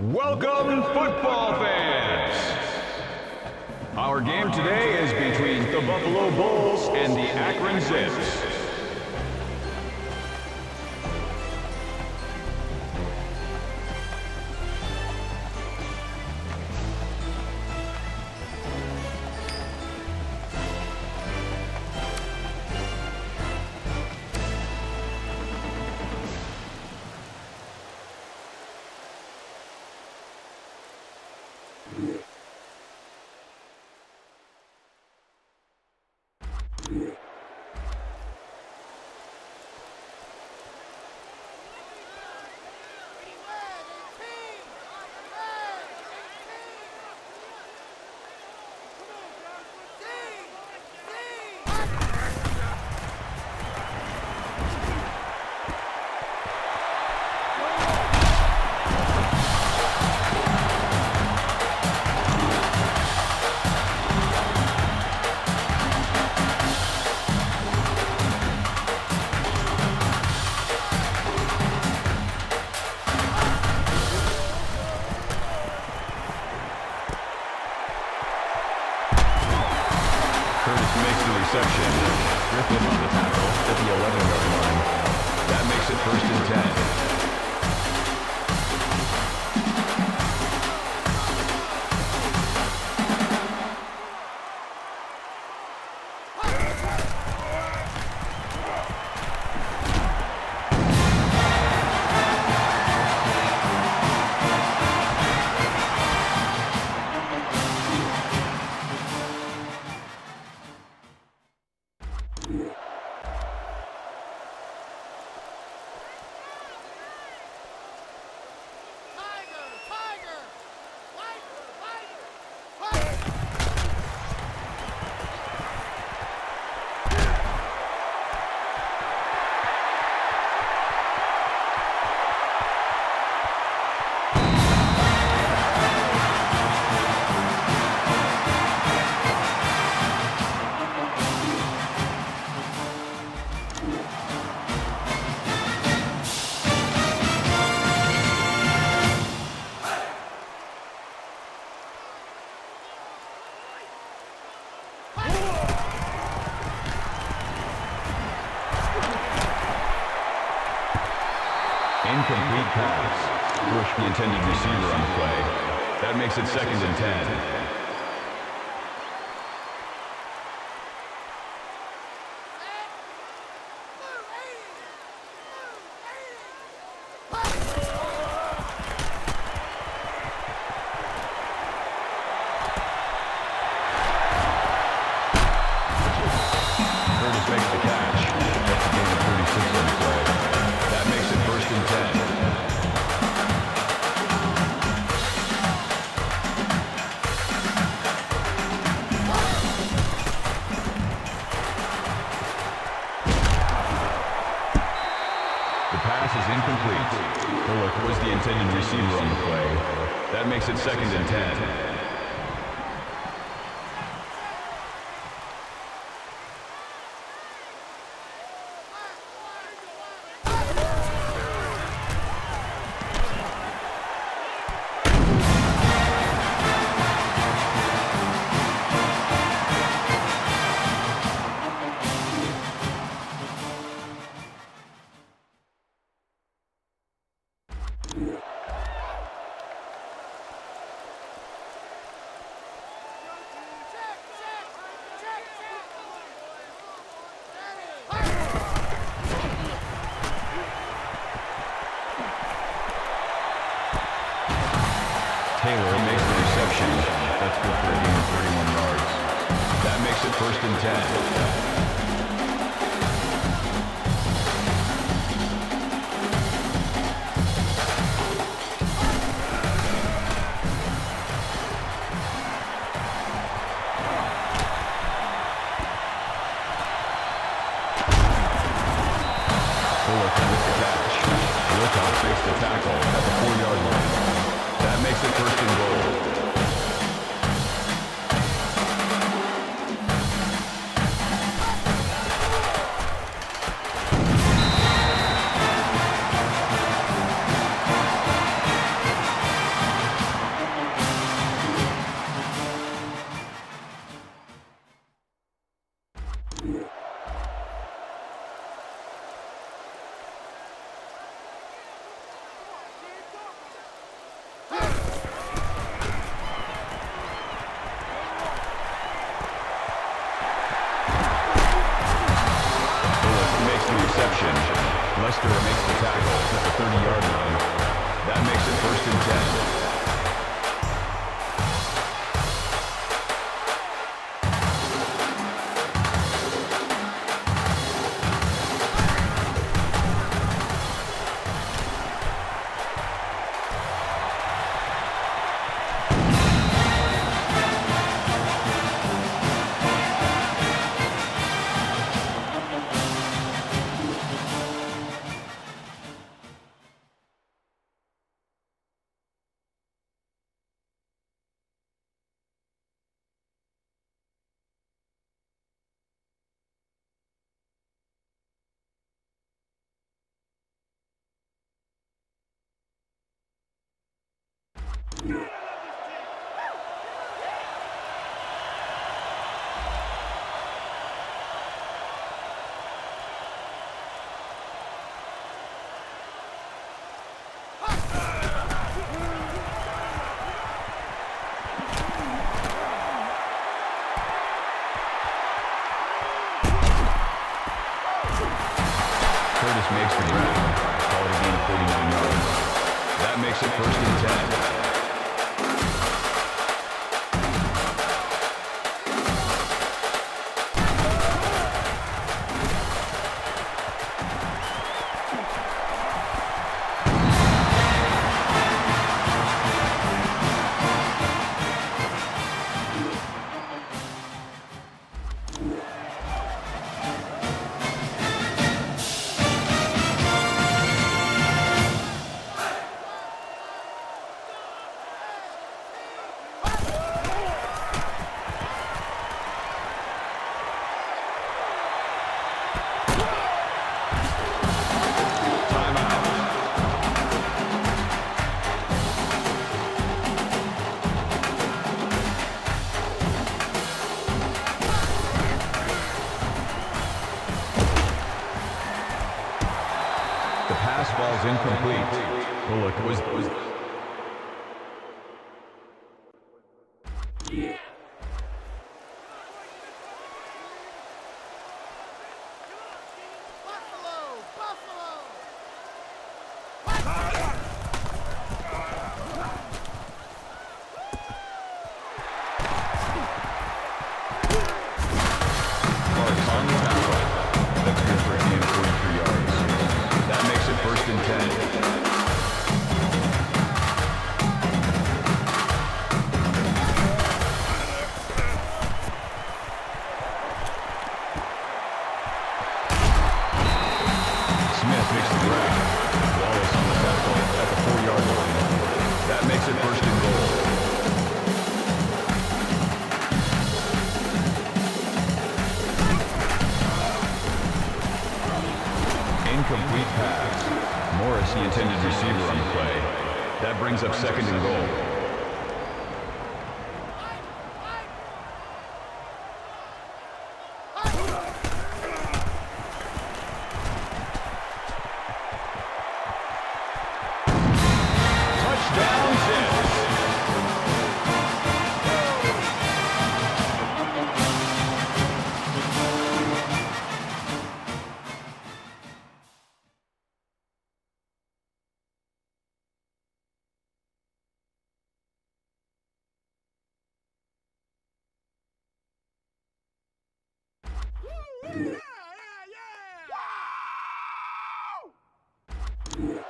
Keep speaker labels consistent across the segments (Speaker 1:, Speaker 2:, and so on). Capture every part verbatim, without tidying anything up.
Speaker 1: Welcome, football fans! Our game today is between the Buffalo Bulls and the Akron Zips. Reception. Griffin on the tackle at the eleven-yard line. That makes it first and ten. Incomplete pass. Push the intended receiver on the play. That makes it second and ten. Incomplete. Bullock was the intended receiver on the play. That makes it second and ten. Taylor makes the reception. That's good for a gain of thirty-one yards. That makes it first and ten. Bullock with the catch. Wilcox makes the tackle at the four-yard line. That makes it first and goal. Lester makes the tackle at the thirty-yard line. That makes it first and ten. Curtis makes the grab. Call it a gain of forty-nine yards. That makes it first and ten. Ball's incomplete. Bullock was... was yeah. Buffalo! Buffalo! On the tackle. That's good for a gain of forty-three yards. That makes it first and ten. Smith makes the grab. Wallace on the tackle at the four-yard line. That makes it first and goal. Incomplete pass. Morris, the intended receiver on the play. That brings up second and goal. Touchdown, Jets. Yeah, yeah, yeah! Wow!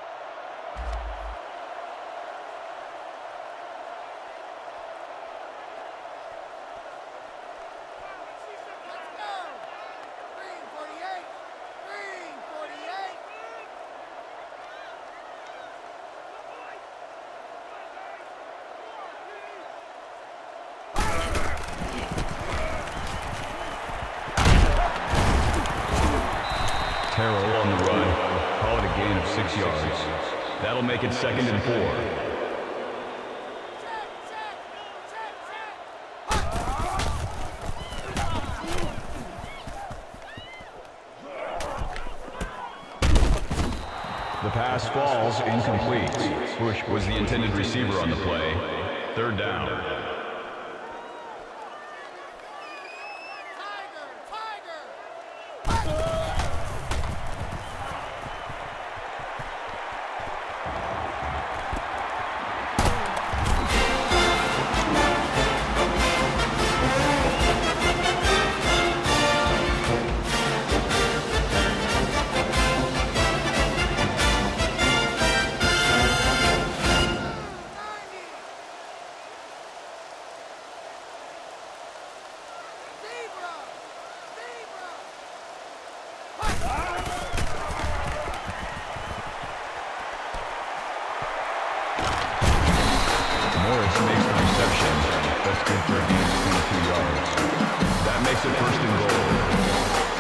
Speaker 1: Terrell on the run. Call it a gain of six yards. That'll make it second and four. The pass falls incomplete. Bush was the intended receiver on the play. Third down. reception. That's good for a gain of twenty-two yards. That makes it first and goal.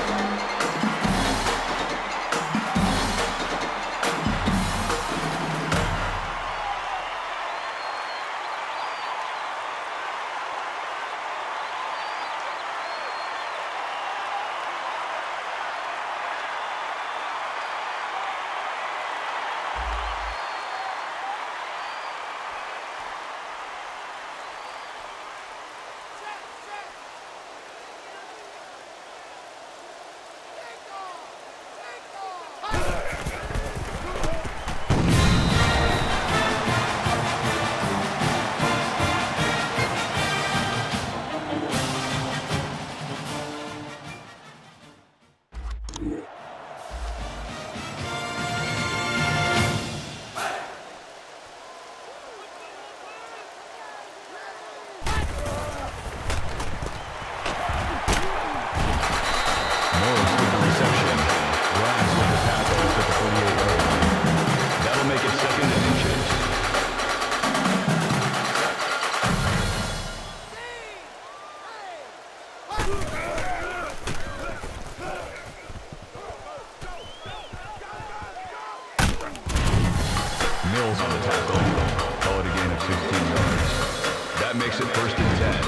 Speaker 1: Mills on the tackle. Call it a gain of sixteen yards. That makes it first and ten.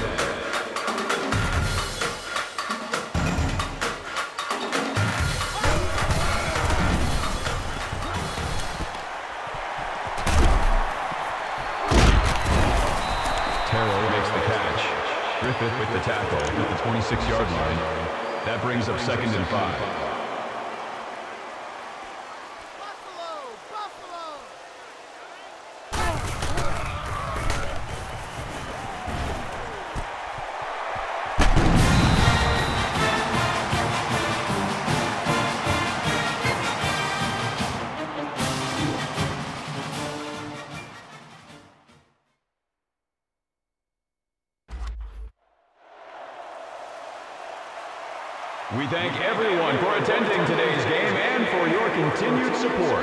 Speaker 1: Terrell makes the catch. Griffith with the tackle at the twenty-six yard line. That brings up second and five. We thank everyone for attending today's game and for your continued support.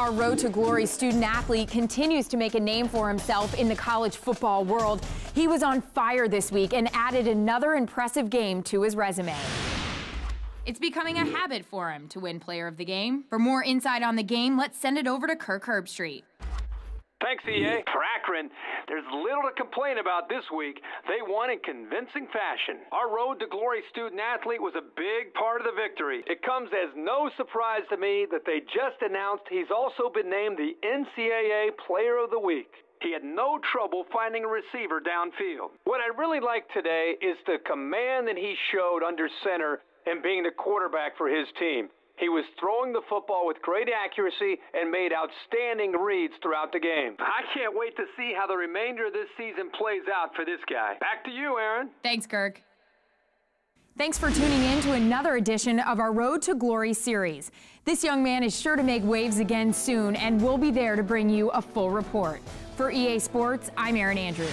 Speaker 2: Our Road to Glory student athlete continues to make a name for himself in the college football world. He was on fire this week and added another impressive game to his resume. It's becoming a habit for him to win Player of the Game. For more insight on the game, let's send it over to Kirk Herbstreit.
Speaker 3: Thanks, E A. For Akron, there's little to complain about this week. They won in convincing fashion. Our Road to Glory student athlete was a big part of the victory. It comes as no surprise to me that they just announced he's also been named the N C double A Player of the Week. He had no trouble finding a receiver downfield. What I really like today is the command that he showed under center and being the quarterback for his team. He was throwing the football with great accuracy and made outstanding reads throughout the game. I can't wait to see how the remainder of this season plays out for this guy. Back to you, Aaron.
Speaker 2: Thanks, Kirk. Thanks for tuning in to another edition of our Road to Glory series. This young man is sure to make waves again soon, and we'll be there to bring you a full report. For E A Sports, I'm Erin Andrews.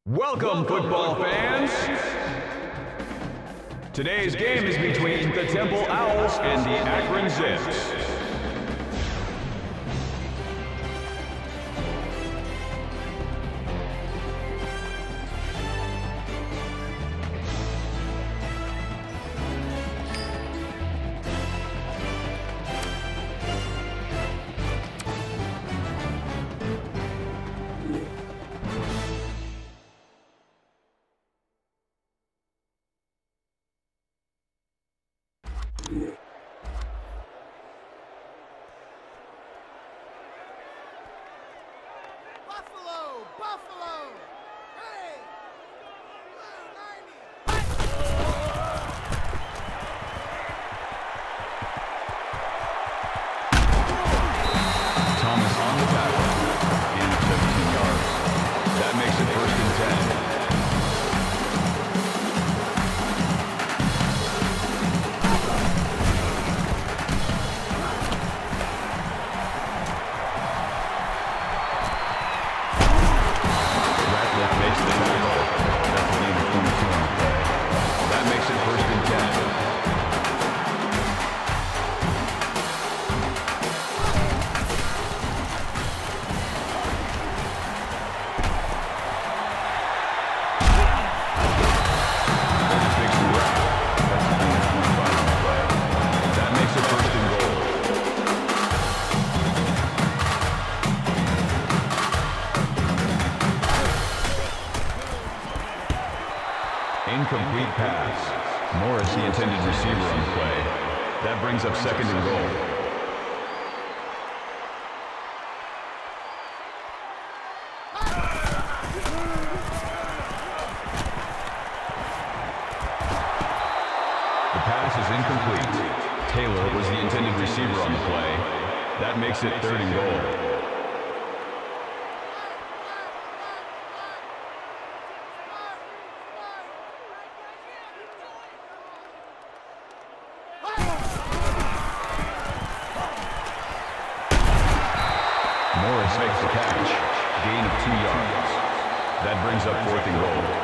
Speaker 1: Welcome, football fans! Today's game is between the Temple Owls and the Akron Zips.
Speaker 4: Buffalo! Buffalo! Hey! Blue ninety!
Speaker 1: Thomas on the tackle, gain of seventeen yards. That makes it first and ten. Incomplete pass. Morris, the intended receiver on the play. That brings up second and goal. The pass is incomplete. Taylor was the intended receiver on the play. That makes it third and goal. Morris makes the catch. Gain of two yards. That brings up fourth and goal.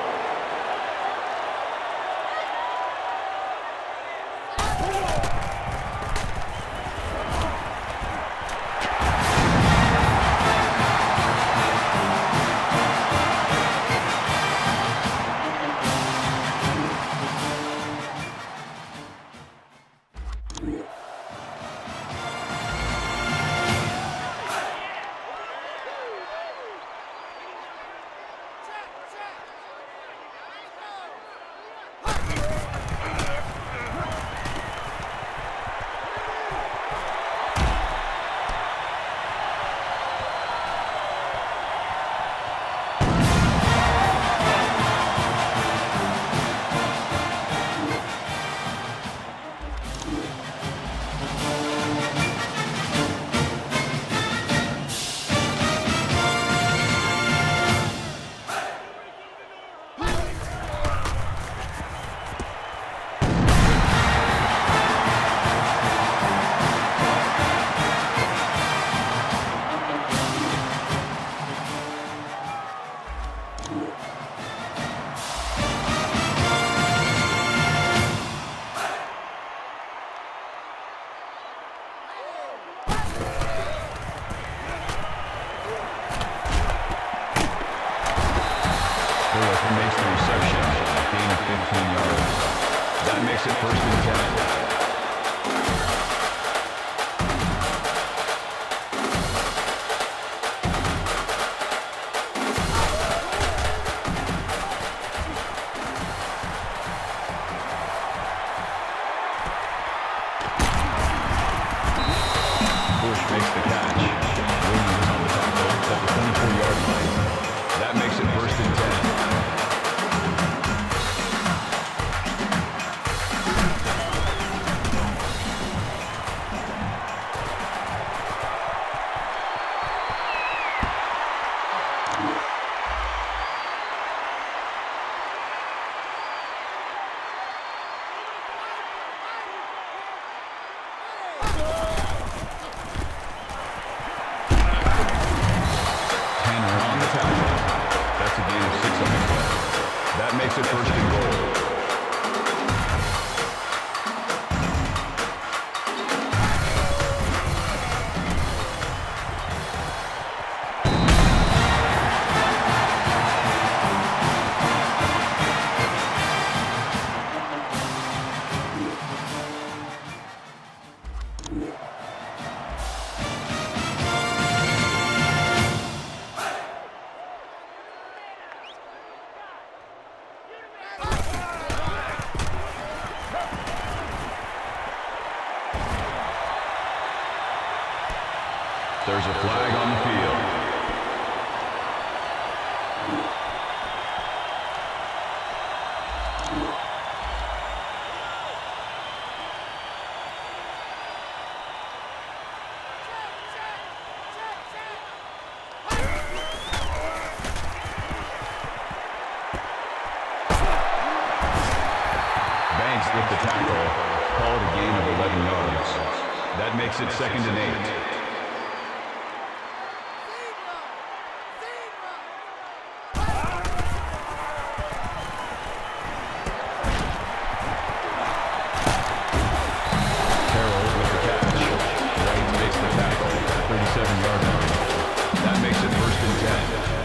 Speaker 1: Makes the reception, gain of fifteen yards. That makes it first and ten. Bush makes the catch. Williams on the tackle at the twenty-four yard line. That makes it first and ten. it first and goal. There's a flag on the field. Banks with the tackle. Call it a gain of eleven yards. That makes it second and eight. thirty-seven-yard line. That makes it first and ten.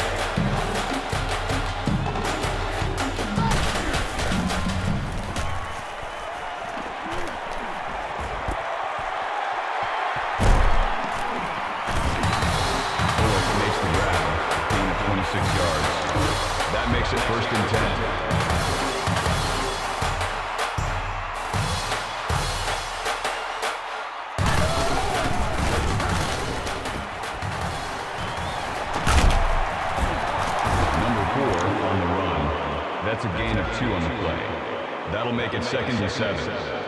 Speaker 1: Bullock makes the grab, gain of twenty-six yards. That makes it first and ten. That's a gain of two on the play. That'll make it second and seven.